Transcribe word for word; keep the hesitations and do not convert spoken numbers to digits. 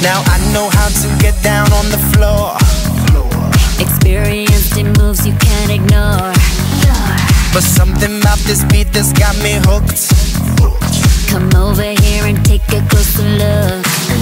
Now I know how to get down on the floor. Experienced in moves you can't ignore. But something about this beat that's got me hooked. Come over here and take a closer look.